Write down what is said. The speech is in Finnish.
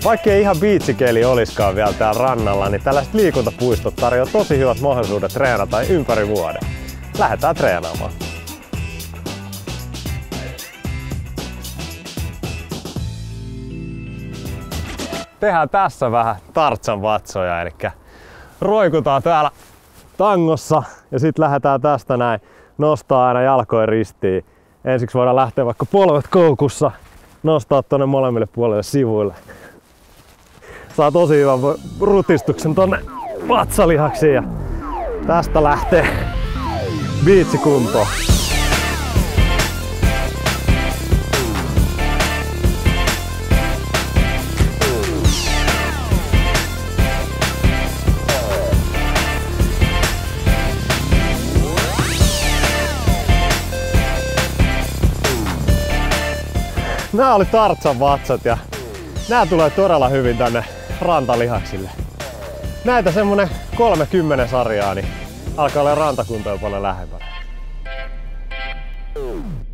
Vaikka ei ihan biitsikeli oliskaan vielä täällä rannalla, niin tällaiset liikuntapuistot tarjoaa tosi hyvät mahdollisuudet treenata ympäri vuoden. Lähdetään treenaamaan. Tehdään tässä vähän Tarzan vatsoja, eli roikutaan täällä tangossa ja sitten lähdetään tästä näin nostaa aina jalkojen ristiin. Ensiksi voidaan lähteä vaikka polvet koukussa, nostaa tonne molemmille puolelle sivuille. Saa tosi hyvän rutistuksen tonne vatsalihaksiin ja tästä lähtee biitsikuntoon. Nämä oli Tarzan vatsat ja nämä tulee todella hyvin tänne rantalihaksille. Näitä semmonen 30 sarjaa, niin alkaa olla rantakuntoa paljon lähempänä.